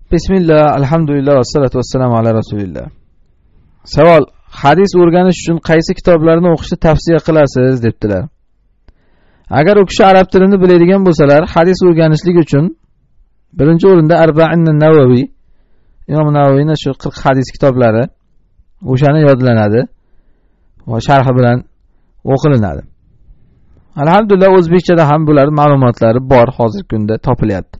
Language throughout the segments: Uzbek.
Bismillah, alhamdulillah, vassalatu vassalamu ala rasulillah. Savol: hadis o'rganish uchun qaysi kitoblarni o'qishni tavsiya qilasiz debdilar. Agar u kishi arab tilini biladigan bo'lsalar, hadis o'rganishlik uchun birinchi o'rinda Arba'in an-Navawi, Imom Navaviyning shu 40 hadis kitoblari o'shani yodlanadi va sharhi bilan o'qilinadi. Alhamdulillah, o'zbekchada ham bular ma'lumotlari bor, hozirgi kunda topilyapti.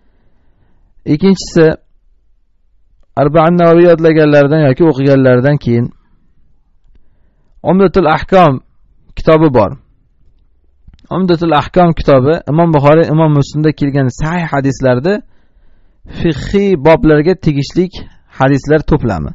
Ikkinchisi, Arba'in Navaviy yodlaganlardan yoki o'qiganlardan keyin Umdatul Ahkam kitobi bor. Umdatul Ahkam kitobi Imom Buxoriy, Imom Muslimda kelgan sahih hadislarda fiqhiy boblarga tegishlik hadislar to'plami.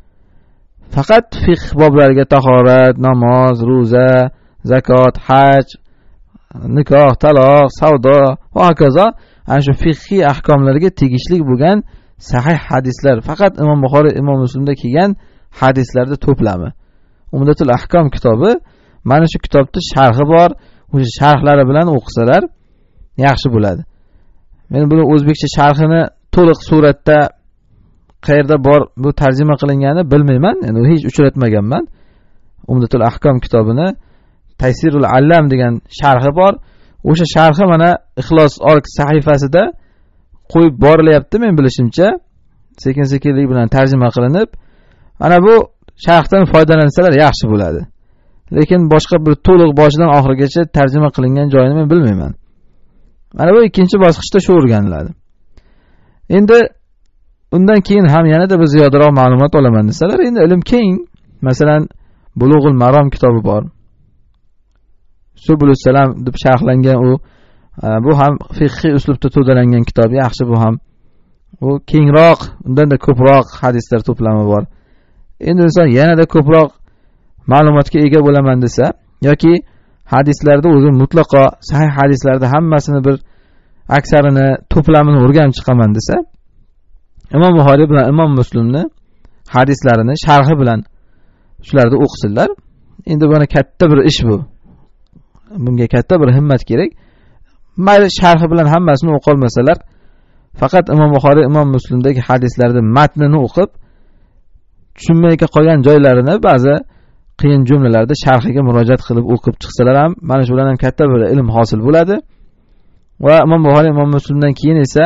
Faqat fiqh boblariga tahorat, namoz, roza, zakot, haj, nikoh, taloq, savdo va hokazo ana shu fiqhiy ahkomlarga tegishli bo'lgan sahih hadislar faqat Imom Buxoriy, Imom Muslimda kelgan hadislarda to'plami. Umdatul Ahkam kitobi, mana shu kitobda sharhi bor. O'sha sharhlari bilan o'qisalar yaxshi bo'ladi. Men buni o'zbekcha sharhini to'liq suratda qayerda bor bu tarjima qilinganini bilmayman. Endi hech uchratmaganman. Umdatul Ahkam kitobini Taysirul Allam degan sharhi bor. O'sha sharhi mana Ixlos org sahifasida qo'yib borilyapti men bilishimcha. Sekin-sekinlik bilan tarjima qilinib, mana bu sharhdan foydalansalar yaxshi bo'ladi. Lekin boshqa bir to'liq boshidan oxirigacha tarjima qilingan joyini men bilmayman. Mana bu ikkinchi bosqichda shu o'rganiladi. Endi undan keyin ham yanada bir ziyodaroq ma'lumot olaman desalar, endi ilm keng. Masalan, Bulug'ul Marom kitobi bor. Subulus Salam deb sharhlangan bu ham fiqhiy uslubda to'dalangan kitob, yaxshi bu ham. U kengroq, undan-da ko'proq hadislar to'plami bor. Endi inson yanada ko'proq ma'lumotga ega bo'laman desa yoki hadislarda o'zi mutlaqo sahih hadislarda hammasini bir aksarini to'plamini o'rganib chiqaman desa, Imom Buxoriy bilan Imom Muslimni hadislarini sharhi bilan shularni o'qisinlar. Endi buni katta bir ish bu. Bunga katta bir himmat kerak. Mayli sharhi bilan hammasini o'qib olmasalar, faqat Imom Buxoriy, Imom Muslimdagi hadislarning matnini o'qib, tushunmay qolgan joylarini ba'zi qiyin jumlalarda sharhiga murojaat qilib o'qib chiqsalar ham mana shu bilan ham katta bir ilm hosil bo'ladi. Va Imom Buxoriy, Imom Muslimdan keyin esa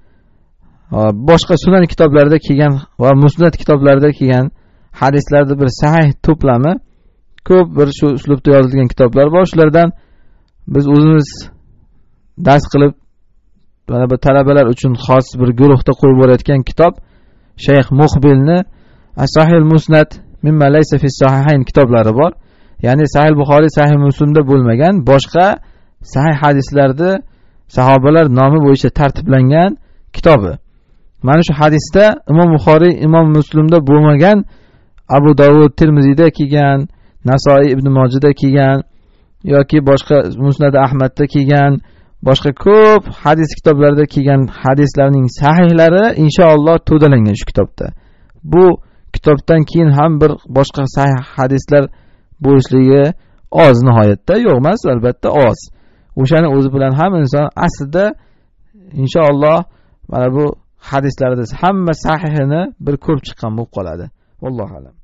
boshqa sunan kitoblarida kelgan va musnad kitoblarida kelgan hadislarning bir sahih to'plami ko'p bir shu uslubda yozilgan kitoblar bor. Shulardan biz o'zimiz dars qilib mana bu talabalar uchun xos bir guruhda qo'yib borayotgan kitob Shayx Muqbilni As-Sahih Musnad mimma laysa fi sahihayn kitoblari bor. Ya'ni Sahih Buxoriy, Sahih Muslimda bo'lmagan boshqa sahih hadislarda sahobalar nomi bo'yicha tartiblangan kitobi. Mana shu hadisda Imom Buxoriy, Imom Muslimda bo'lmagan Abu Dovud, Tirmiziyda kelgan, Nasoiy, Ibn Mojida kelgan yoki boshqa Musnad Ahmadda kelgan, boshqa ko'p hadis kitoblarida kelgan hadislarning sahihlari inshaalloh to'dalangan shu kitobda. Bu kitobdan keyin ham bir boshqa sahih hadislar bo'lishligi oz nihoyatda, yo'q emas, albatta oz. O'shani o'zi bilan ham inson aslida inshaalloh mana bu hadislarda hamma sahihini bir ko'rib chiqqan bo'lib qoladi. Vallohu alam.